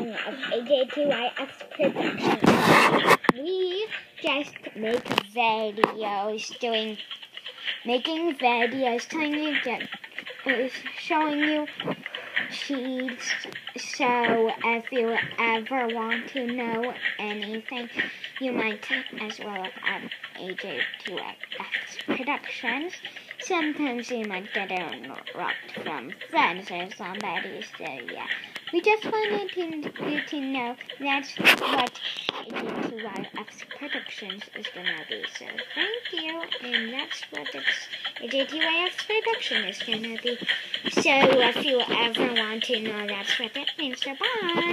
recording of AJ2YX Productions. We just make videos, making videos, showing you sheets. So if you ever want to know anything, you might as well look at AJ2YX Productions. Sometimes you might get interrupted from friends or somebody, so yeah. We just wanted you to know that's what AJ2YX Productions is gonna be. So thank you, and that's what AJ2YX Production is gonna be. So if you ever want to know, that's what it means. So bye.